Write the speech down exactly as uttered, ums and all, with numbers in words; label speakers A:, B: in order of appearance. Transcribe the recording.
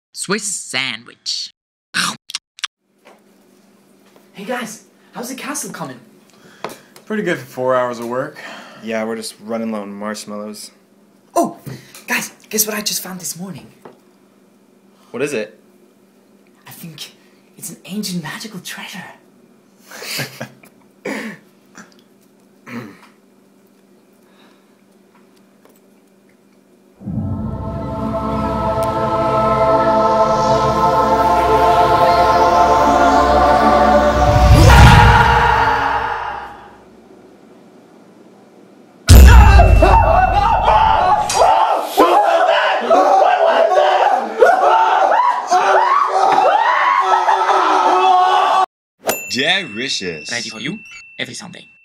A: Swiss sandwich.
B: Hey guys, how's the castle coming?
C: Pretty good for four hours of work.
D: Yeah, we're just running low on marshmallows.
B: Oh, guys, guess what I just found this morning?
D: What is it?
B: I think it's an ancient magical treasure.
E: Delicious.
A: Ready for you every Sunday.